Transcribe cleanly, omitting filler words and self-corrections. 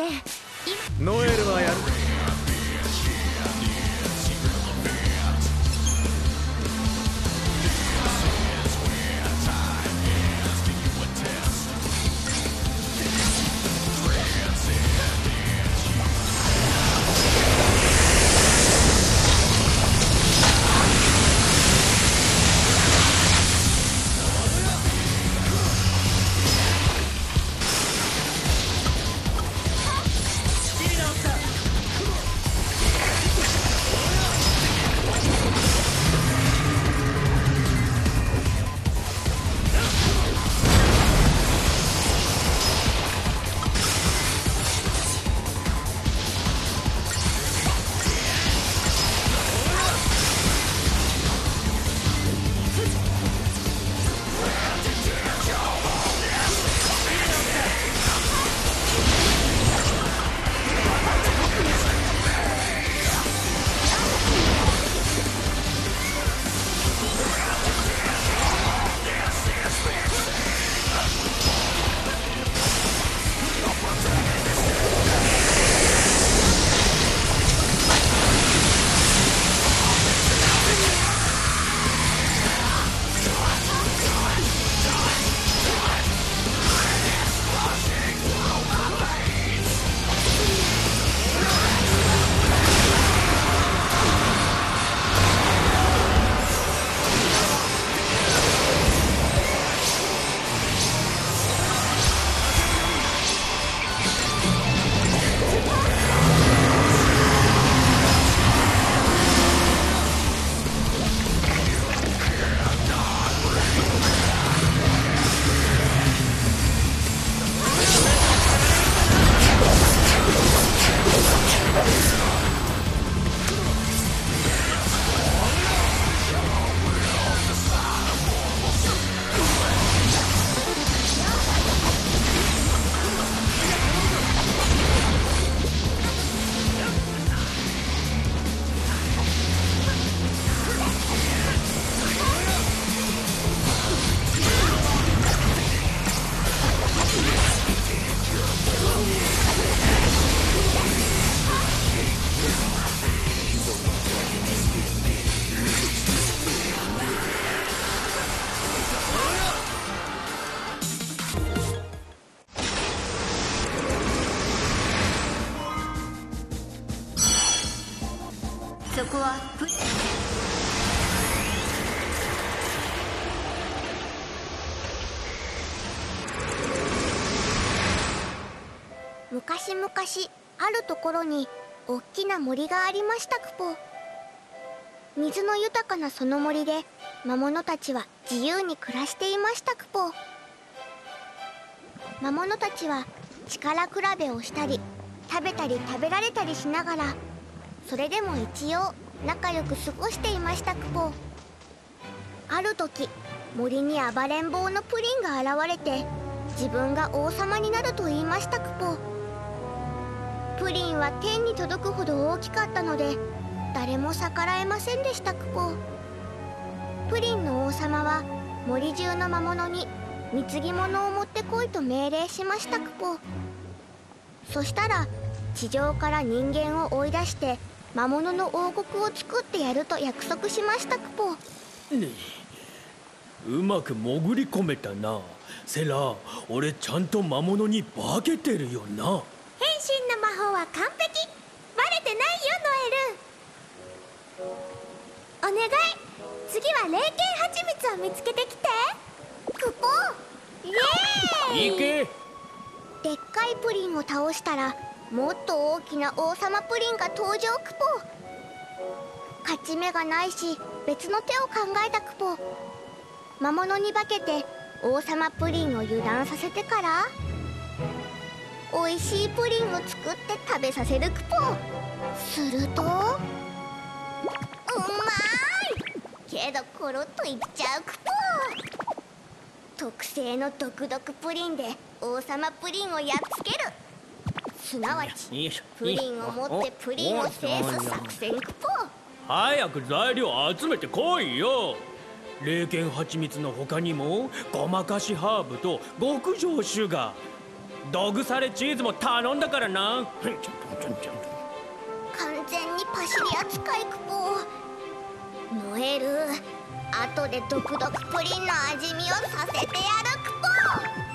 ノエルはやる。 そこは昔々あるところにおっきな森がありましたクポ。水の豊かなその森で魔物たちは自由に暮らしていましたクポ。魔物たちは力比べをしたり食べたり食べられたりしながら、それでも一応仲良く過ごしていましたクポ。ある時森に暴れん坊のプリンが現れて自分が王様になると言いましたクポ。プリンは天に届くほど大きかったので誰も逆らえませんでしたクポ。プリンの王様は森中の魔物に貢ぎ物を持ってこいと命令しましたクポ。そしたら地上から人間を追い出して魔物の王国を作ってやると約束しましたクポ。 ねえ、うまく潜り込めたな。セラ、俺ちゃんと魔物に化けてるよな。 変身の魔法は完璧。バレてないよノエル。お願い、次は霊剣蜂蜜を見つけてきて。クポ、イエーイ。 行け。 でっかいプリンを倒したらもっと大きな王様プリンが登場クポ。勝ち目がないし別の手を考えたクポ。魔物に化けて王様プリンを油断させてから美味しいプリンを作って食べさせるクポ。するとうまいけどコロッといっちゃうクポ。特製の毒々プリンで王様プリンをやっつける、すなわちプリンを持ってプリンを制す作戦クポ。 早く材料集めてこいよ。霊剣蜂蜜の他にもごまかしハーブと極上シュガー、 ドグサレチーズも頼んだからな。 完全にパシリ扱いクポ。ノエル、後でドクドクプリンの味見をさせてやるクポ。